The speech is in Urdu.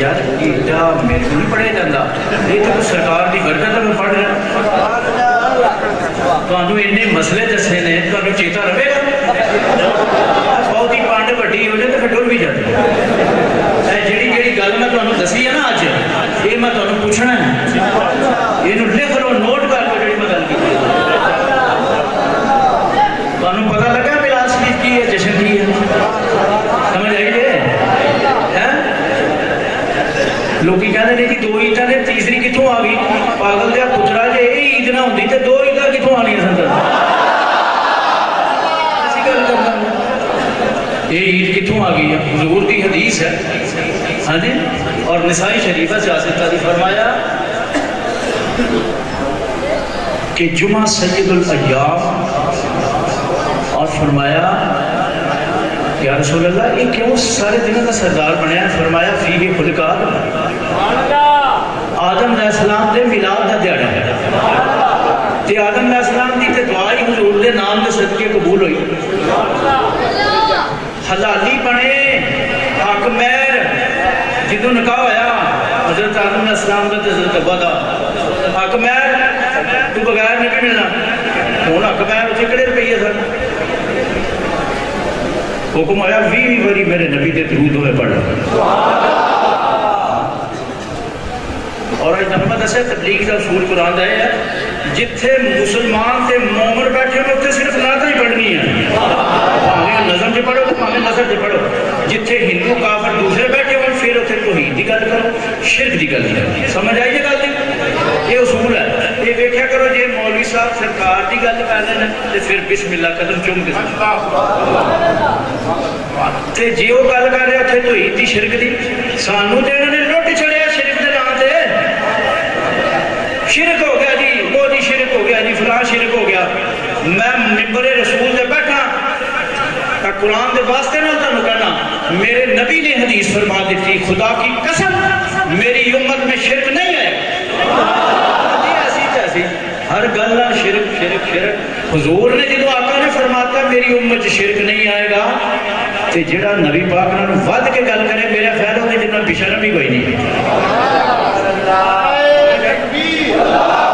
یار ایڈا میرے کو نہیں پڑھے جاتا، یہ تو سرکار کی برکت میں پڑھ رہا، تو انہیں مسئلے دسے نے تو چیتا رہے گا، بہت ہی پانڈ بڑی ہو جائے تو پھر ڈر بھی جاتی جیڑی گل میں تمہیں دسی ہے نا اج، یہ میں تمہیں پوچھنا ہے، یہ لکھ لو نوٹ کر لو جی میں گل کی، تمہیں پتا لگا میلاد شریف کی ہے جشن کی ہے، سمجھ آئی جی؟ لوگ کہتے ہیں کہ دو عیداں نے تیسری کتوں آ گئی، پاگل دیا پترا جی یہ عید نہ ہوتی تو دو عیداں کتوں آنی سن، ایسی گل کرنا یہ عید کتوں آ گئی ہے، حضور کی حدیث ہے ہاں جی، اور نسائی شریفہ سیاست کا فرمایا کہ جمعہ سید الایام، اور فرمایا یا رسول اللہ یہ کیوں سارے دنوں کا سردار بنیا ہے؟ فرمایا فیہ خلق آدم علیہ السلام دے میلاد دا دیڑا ہے، تے آدم علیہ السلام دی تے دعائی حضور دے نام دے صدقے قبول ہوئی، حلالی بنے حق مہر، جدو نکاح ہویا حضرت آدم علیہ السلام دا تے حضرت ابا دا، حق مہر تو بغیر نبی ملنا، ہون حق مہر اچھے کڑے روپیے سن، حکم آیا 20 باری میرے نبی دے درود ہوئے پڑھا، اور آج نمبر دسے تبلیغ کا اصول قرآن ہے جتھے مسلمان تے مومن بیٹھے ہوئے اتنے صرف نعتیں ہی پڑھنی ہیں، پاویں نظم سے پڑھو تو پاویں نظر سے پڑھو، جتھے ہندو کافر دوسرے بیٹھے ہوئے پھر اتنے توحید دی گل کرو، شرک دی گل کرو، سمجھ آئی یہ گل نہیں؟ یہ اصول ہے، یہ دیکھا کرو جی مولوی صاحب سرکار دی گل کر رہے ہیں تو پھر بسم اللہ قدم چوم کے تے جی وہ گل کر رہے اتنے توحید دی شرک دی، سانو تے انہوں نے لٹ چھڑیا شرک دے نام تے، شرک ہو گیا جی، وہ جی شرک ہو گیا جی، فلاں شرک ہو گیا، میں ممبر رسول دے بیٹھا قرآن دے واسطے نہ تانوں کہنا، میرے نبی نے حدیث فرما دیتی خدا کی قسم میری امت میں شرک نہیں ہے، ایسی تیسی ہر گلہ شرک شرک شرک، حضور نے جدو آقا نے فرماتا میری امت شرک نہیں آئے گا، تے جڑا نبی پاک نے ود کے گل کرے میرا خیال ہوتے جنہوں بشرم ہی کوئی نہیں ہے۔